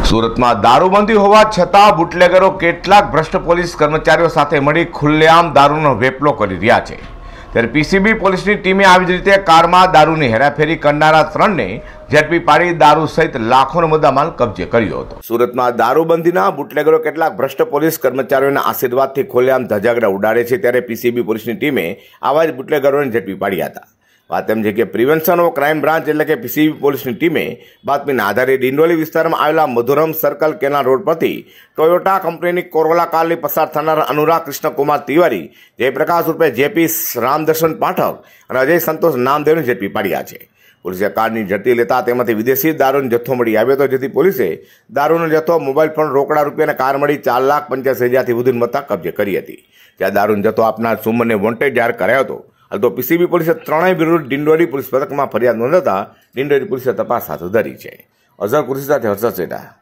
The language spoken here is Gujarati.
સુરતમાં દારૂબંધી હોવા છતાં બુટલેગરો કેટલાક ભ્રષ્ટ પોલીસ કર્મચારીઓ સાથે મળી ખુલ્લેઆમ દારૂનો વેપલો કરી રહ્યા છે। ત્યારે પીસીબી પોલીસની ટીમે આવી જ રીતે કારમાં દારૂની હેરાફેરી કરનારા 3ને ઝડપી પાડી દારૂ સહિત લાખોનો મુદ્દામાલ કબજે કર્યો હતો। સુરતમાં દારૂબંધીના બુટલેગરો કેટલાક ભ્રષ્ટ પોલીસ કર્મચારીઓના આશીર્વાદથી ખુલ્લેઆમ ધજાગરા ઉડાડે છે, ત્યારે પીસીબી પોલીસની ટીમે આવા જ બુટલેગરોને ઝડપી પાડ્યા હતા। વાત એમ છે કે પ્રિવેન્શન ઓફ ક્રાઇમ બ્રાન્ચ એટલે કે પીસીબી પોલીસની ટીમે બાતમીના આધારે ડિંડોલી વિસ્તારમાં આવેલા મધુરમ સર્કલ કેનાલ રોડ પરથી ટોયોટા કંપનીની કોરોલા કારની પસાર થનાર અનુરાગ કૃષ્ણકુમાર તિવારી, જયપ્રકાશ ઉર્ફે જેપી, રામદર્શન પાઠક અને અજય સંતોષ નામદેવને ઝડપી પાડ્યા છે। પોલીસે કારની ઝડપી લેતા તેમાંથી વિદેશી દારૂનો જથ્થો મળી આવ્યો હતો, જેથી પોલીસે દારૂનો જથ્થો, મોબાઈલ ફોન, રોકડા રૂપિયા અને કાર મળી 4,85,000થી વધુની મત્તા કબજે કરી હતી। જ્યાં દારૂનો જથ્થો આપનાર સુમનને વોન્ટેડ જાહેર કરાયો હતો। હાલ તો પીસીબી પોલીસે 3 વિરુદ્ધ ડિંડોલી પોલીસ મથકમાં ફરિયાદ નોંધાતા ડિંડોલી પોલીસે તપાસ હાથ ધરી છે। અઝર કુરેશી સાથે હર્ષદ સેઠા।